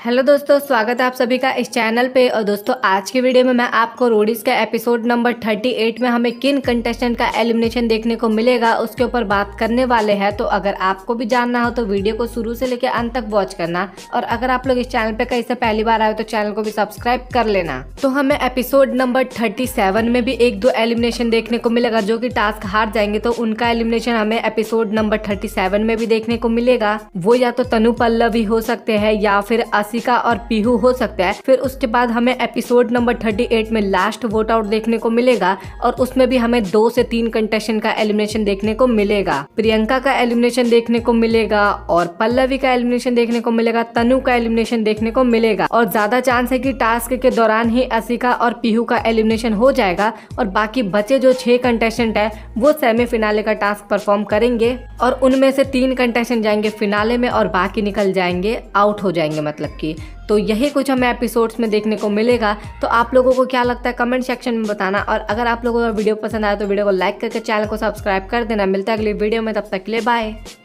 Hello दोस्तों, स्वागत है आप सभी का इस चैनल पे। और दोस्तों आज की वीडियो में मैं आपको रोडीज का एपिसोड नंबर 38 में हमें किन कंटेस्टेंट का एलिमिनेशन देखने को मिलेगा उसके ऊपर बात करने वाले हैं। तो अगर आपको भी जानना हो तो वीडियो को शुरू से लेकर अंत तक वॉच करना। और अगर आप लोग इस चैनल पे कहीं से पहली बार आए तो चैनल को भी सब्सक्राइब कर लेना। तो हमें एपिसोड नंबर 37 में भी एक दो एलिमिनेशन देखने को मिलेगा। जो कि टास्क हार जाएंगे तो उनका एलिमिनेशन हमें एपिसोड नंबर 37 में भी देखने को मिलेगा। वो या तो तनु पल्लवी हो सकते हैं या फिर आशिका और पीहू हो सकता है। फिर उसके बाद हमें एपिसोड नंबर 38 में लास्ट वोट आउट देखने को मिलेगा और उसमें भी हमें 2 से 3 कंटेस्टेंट का एलिमिनेशन देखने को मिलेगा। प्रियंका का एलिमिनेशन देखने को मिलेगा और पल्लवी का एलिमिनेशन देखने को मिलेगा, तनु का एलिमिनेशन देखने को मिलेगा। और ज्यादा चांस है कि टास्क के दौरान ही आशिका और पीहू का एलिमिनेशन हो जाएगा और बाकी बचे जो 6 कंटेस्टेंट है वो सेमीफिनाले का टास्क परफॉर्म करेंगे और उनमें से 3 कंटेस्टेंट जाएंगे फिनाले में और बाकी निकल जाएंगे, आउट हो जाएंगे मतलब कि। तो यही कुछ हमें एपिसोड्स में देखने को मिलेगा। तो आप लोगों को क्या लगता है कमेंट सेक्शन में बताना। और अगर आप लोगों को वीडियो पसंद आया तो वीडियो को लाइक करके चैनल को सब्सक्राइब कर देना। मिलता है अगली वीडियो में, तब तक के लिए बाय।